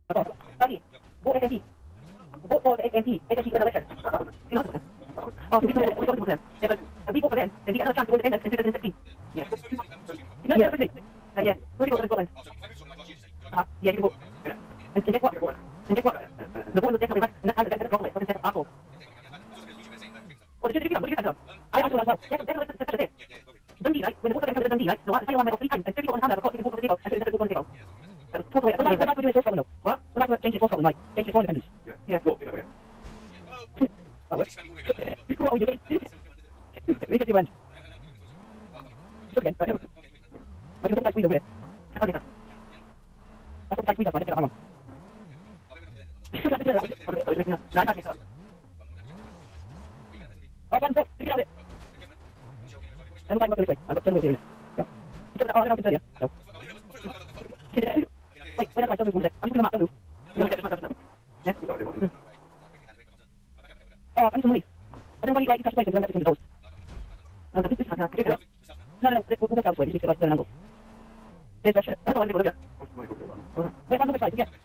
Tadi, go SNT. Go for the SNT, SNT acceleration. You know, oh, so this is what we If a big over then we get another chance to go to the end and do the 16. Yes. Yeah, perfect. Yeah, where do you go to the Scotland? Yeah, you can go. And guess what? And guess what? The ball will take away back, and that's the problem. What is that asshole? Oh, did you get that? I also as well. That's it. Dundee, right? When the ball comes to Dundee, right? So I won my 3 times, and 50 on hand, I've got to go to the table, and so go to the table. Totally. That's what we're doing for Scotland, though. What? Well, that's what changes for Scotland, right? Changes for independence. Yeah. Oh, what? Oh, you did? We just went. Again, but you don't like we over there. I don't I don't like we, that's why I get on. Oh, one, two, three, it. I don't like what this way. I'm not telling you. Yeah. I don't tell you. So. Wait, wait, I'm just going to map the yeah. Oh, I need some money. I don't want you to touch place and then those. This is no, we'll go elsewhere. You see, like, the angle. There's that shit. I don't want to go there. Wait, I'm on the side, yeah.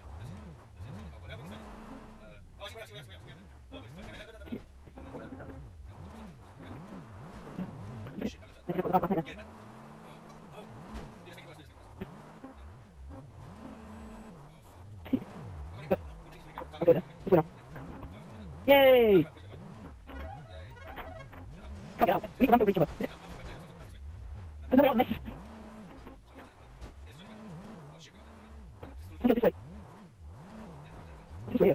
Yay! Okay, we can run to reach him. There's nobody else next. Look at this way. This way here.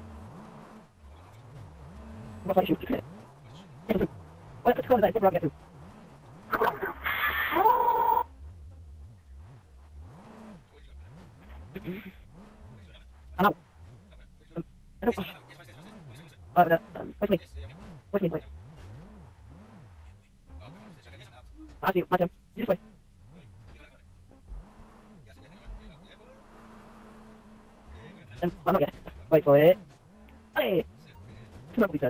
What's my issue? Get through. Well, let's go to that. Get through. I'm out. I don't... Where's me, wait. I see you, my turn. This way. And I'm not yet. Wait for it. Hey! Come on, he says.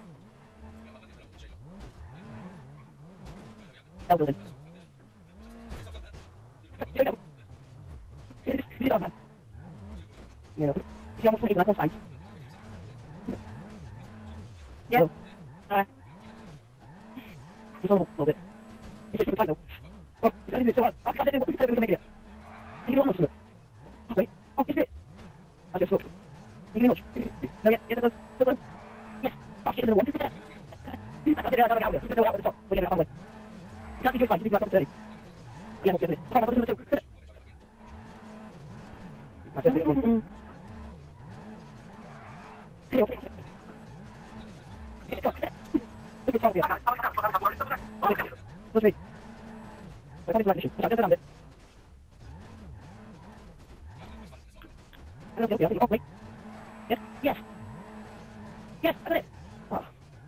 Elderton. Here we go. Sit down, man. You know, if you almost want to eat, that's fine. Yeah. Just a little bit. It's just tight though. Oh, I didn't do it. I didn't do it. I didn't make it. You can almost do it. Wait. Oh, it's it. I just looked. You can much. No, yeah, that's good. Yes. Oh, shit, another one. I did it out there. Just go out with the top. We're getting it on the way. You can't be good fine. You can go up to 30. Yeah, we'll get it. Come on, I'll do it too. That's it. Hey, okay. Look at Sylvia. Let's read. I can't issue. I just found it. I don't know. Oh, wait. Yes. Yes. Yes, I got it. Oh.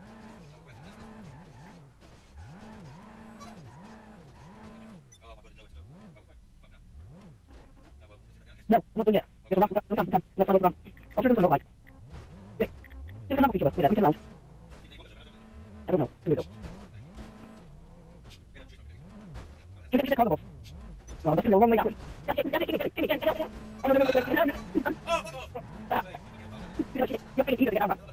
No, I'm not doing it. There's a rock. Come. Let's have a look. I'll show you what it looks like. Wait. There's another picture of us. Wait, we can round. I don't know. Here we go. Give it a color. No, that's the wrong way out. That's it. Oh, no. You're going to get out.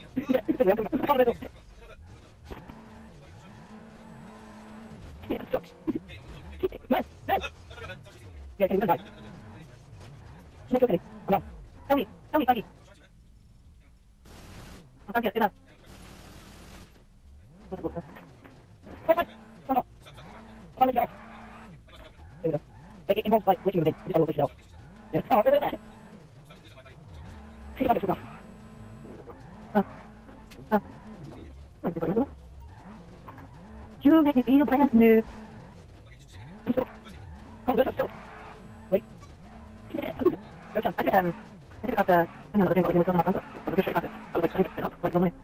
Yeah, can you go? It's okay. Come on. Tell me, buddy. I can't get it up. It involves like glitching within this little shelf. Yeah. Oh, look at that. See if I can figure out. You make me feel brand new. Oh, this is so. Wait. I think about the. I know the thing about the I'm just sure about it. I was like, trying to get up like normally.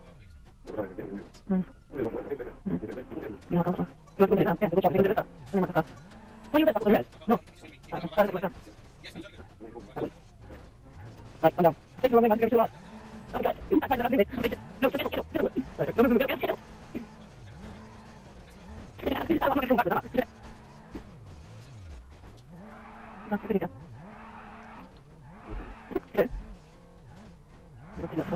Yeah, also. You want to do that? Yeah, good job. You can do that. What do you do that? No. I'm trying to do that. Right, I'm down. Take the wrong way, I'm going to do that. Oh, God. I find that I'm doing it. No, get it. No. I'm going to come back with that. That's a good idea. Good.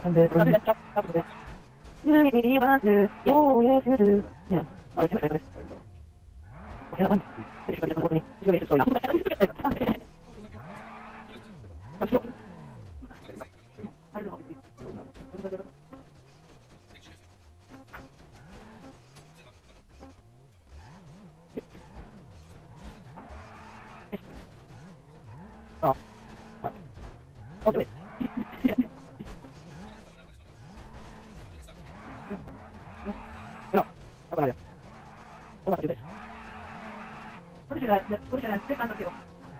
근데 그런 게 짝짝인데. 이리 와스 요예스드. 야, 아, 제가 그래. 그냥 한. 이거 이거 뭐니? 이거 이거 소리. 어때? apa ya? Oh, nggak juga. Udah, sekarang nanti.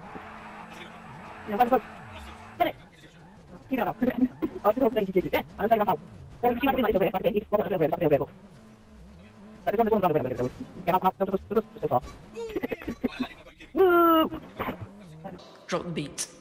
Yang bagus. Ini. Tidak apa. Oh, itu udah jadi. Ada saya nggak tahu. Saya cuma ini itu pakai ini. Kok ada berapa? Tadi kan itu nggak berapa. Kenapa terus. Drop the beat.